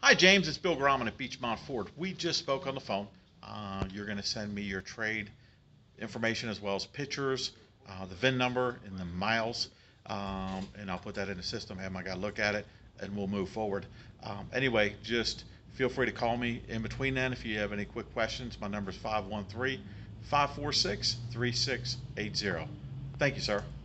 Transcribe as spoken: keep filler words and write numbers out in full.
Hi, James. It's Bill Graham at Beechmont Ford. We just spoke on the phone. Uh, you're going to send me your trade information as well as pictures, uh, the V I N number, and the miles. Um, and I'll put that in the system, have my guy look at it, and we'll move forward. Um, anyway, just feel free to call me in between then if you have any quick questions. My number is five one three, five four six, three six eight zero. Thank you, sir.